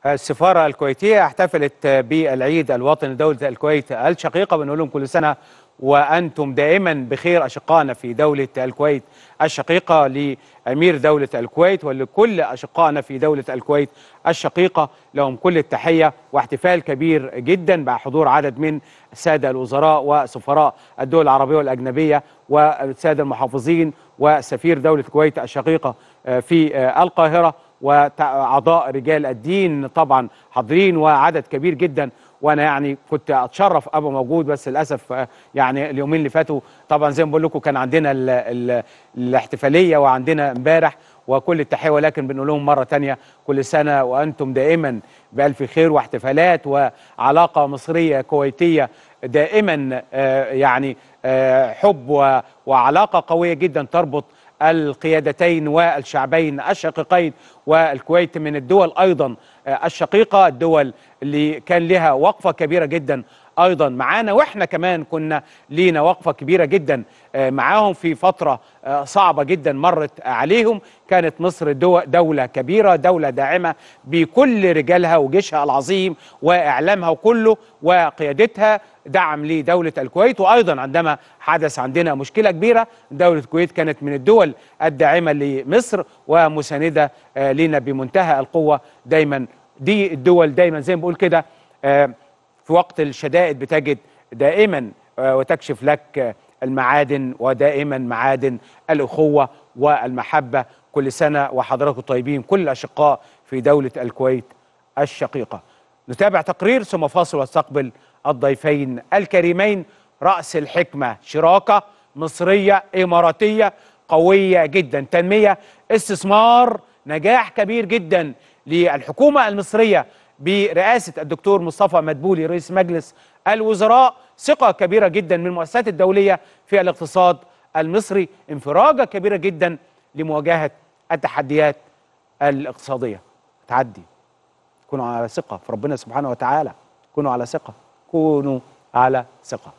السفارة الكويتية احتفلت بالعيد الوطني لدولة الكويت الشقيقة. بنقول لهم كل سنة وأنتم دائما بخير أشقائنا في دولة الكويت الشقيقة، لأمير دولة الكويت ولكل أشقائنا في دولة الكويت الشقيقة، لهم كل التحية. واحتفال كبير جدا بحضور عدد من السادة الوزراء وسفراء الدول العربية والأجنبية والسادة المحافظين وسفير دولة الكويت الشقيقة في القاهرة، وأعضاء رجال الدين طبعا حاضرين وعدد كبير جدا. وانا يعني كنت اتشرف ابقى موجود، بس للاسف يعني اليومين اللي فاتوا طبعا زي ما بقول لكم كان عندنا الاحتفاليه وعندنا امبارح، وكل التحيه. ولكن بنقول لهم مره ثانيه كل سنه وانتم دائما بالف خير، واحتفالات وعلاقه مصريه كويتيه دائما يعني حب وعلاقه قويه جدا تربط القيادتين والشعبين الشقيقين. والكويت من الدول أيضا الشقيقة، الدول اللي كان لها وقفة كبيرة جدا أيضا معانا، وإحنا كمان كنا لينا وقفة كبيرة جدا معاهم في فترة صعبة جدا مرت عليهم. كانت مصر دولة كبيرة، دولة داعمة بكل رجالها وجيشها العظيم وإعلامها وكله وقيادتها، دعم لدولة الكويت. وأيضا عندما حدث عندنا مشكلة كبيرة، دولة الكويت كانت من الدول الداعمة لمصر ومساندة لنا بمنتهى القوة. دايما دي الدول دايما زي ما بقول كده في وقت الشدائد بتجد دائما وتكشف لك المعادن، ودائما معادن الأخوة والمحبة. كل سنة وحضراتكم طيبين كل الأشقاء في دولة الكويت الشقيقة. نتابع تقرير ثم فاصل واستقبل الضيفين الكريمين. رأس الحكمة شراكة مصرية إماراتية قوية جدا، تنمية، استثمار، نجاح كبير جدا للحكومة المصرية برئاسة الدكتور مصطفى مدبولي رئيس مجلس الوزراء، ثقة كبيرة جدا من المؤسسات الدولية في الاقتصاد المصري، انفراجة كبيرة جدا لمواجهة التحديات الاقتصادية. تعدي. كونوا على ثقة في ربنا سبحانه وتعالى، كونوا على ثقة، كونوا على ثقة.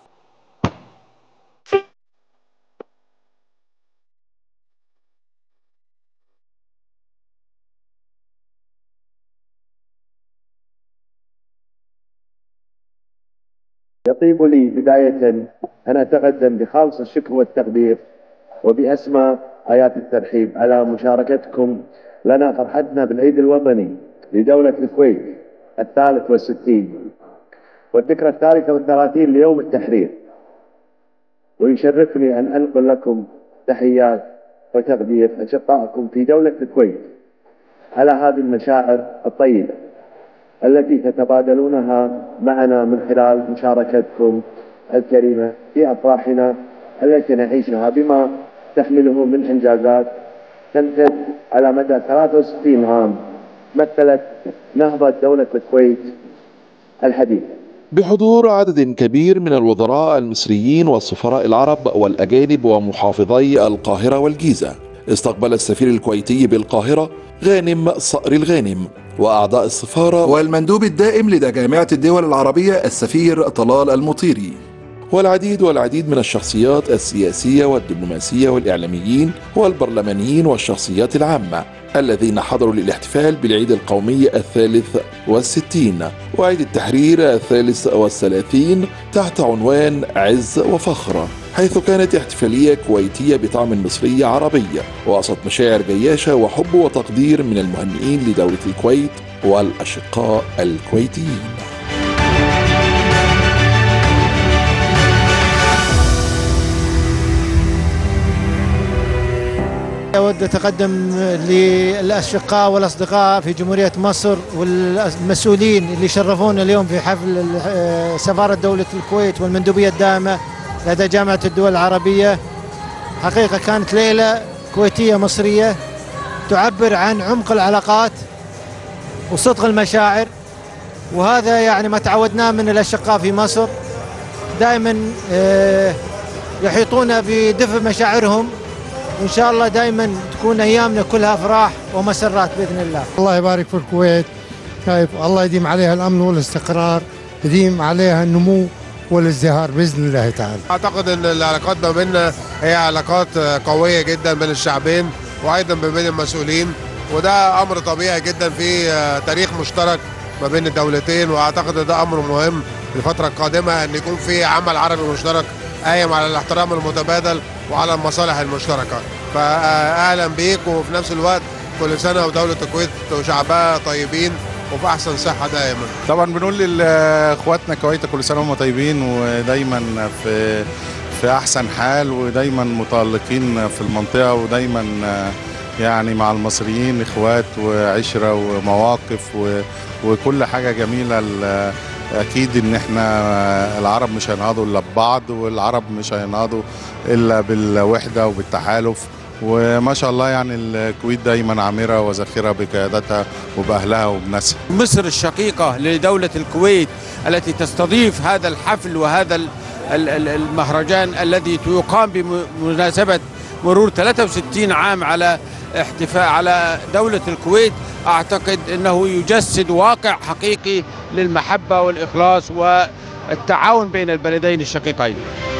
يطيب لي بداية أن أتقدم بخالص الشكر والتقدير وبأسمى آيات الترحيب على مشاركتكم لنا فرحتنا بالعيد الوطني لدولة الكويت 63 والذكرى 33 ليوم التحرير. ويشرفني أن أنقل لكم تحيات وتقدير أشقائكم في دولة الكويت على هذه المشاعر الطيبة التي تتبادلونها معنا من خلال مشاركتكم الكريمة في أفراحنا التي نعيشها، بما تحمله من إنجازات تمتد على مدى 63 عام مثلت نهضة دولة الكويت الحديثة. بحضور عدد كبير من الوزراء المصريين والسفراء العرب والأجانب ومحافظي القاهرة والجيزة، استقبل السفير الكويتي بالقاهرة غانم صقر الغانم وأعضاء السفارة والمندوب الدائم لدى جامعة الدول العربية السفير طلال المطيري، والعديد من الشخصيات السياسية والدبلوماسية والإعلاميين والبرلمانيين والشخصيات العامة الذين حضروا للاحتفال بالعيد القومي 63 وعيد التحرير 33 تحت عنوان عز وفخر، حيث كانت احتفالية كويتية بطعم مصري عربي وسط مشاعر جياشة وحب وتقدير من المهنئين لدولة الكويت والأشقاء الكويتيين. أود أتقدم للأشقاء والأصدقاء في جمهورية مصر والمسؤولين اللي شرفونا اليوم في حفل سفارة دولة الكويت والمندوبية الدائمة لدى جامعة الدول العربية. حقيقة كانت ليلة كويتية مصرية تعبر عن عمق العلاقات وصدق المشاعر، وهذا يعني ما تعودناه من الأشقاء في مصر، دائما يحيطون بدفء مشاعرهم، وإن شاء الله دائما تكون أيامنا كلها أفراح ومسرات بإذن الله. الله يبارك في الكويت، الله يديم عليها الأمن والاستقرار، يديم عليها النمو والازدهار بإذن الله تعالى. أعتقد أن العلاقات ما بيننا هي علاقات قوية جدا بين الشعبين وأيضا بين المسؤولين، وده امر طبيعي جدا في تاريخ مشترك ما بين الدولتين، واعتقد ده امر مهم للفتره القادمه ان يكون في عمل عربي مشترك قايم على الاحترام المتبادل وعلى المصالح المشتركه. فاهلا بيك، وفي نفس الوقت كل سنه ودوله الكويت وشعبها طيبين وفي احسن صحه دائما. طبعا بنقول لاخواتنا الكويت كل سنه وهم طيبين ودايما في احسن حال، ودايما متالقين في المنطقه، ودايما يعني مع المصريين اخوات وعشره ومواقف وكل حاجه جميله. اكيد ان احنا العرب مش هينهضوا الا ببعض، والعرب مش هينهضوا الا بالوحده وبالتحالف. وما شاء الله يعني الكويت دايما عامره وزاخره بقيادتها وباهلها وبناسها. مصر الشقيقه لدوله الكويت التي تستضيف هذا الحفل وهذا المهرجان الذي يقام بمناسبه مرور 63 عام على احتفاء على دولة الكويت، أعتقد أنه يجسد واقع حقيقي للمحبة والإخلاص والتعاون بين البلدين الشقيقين.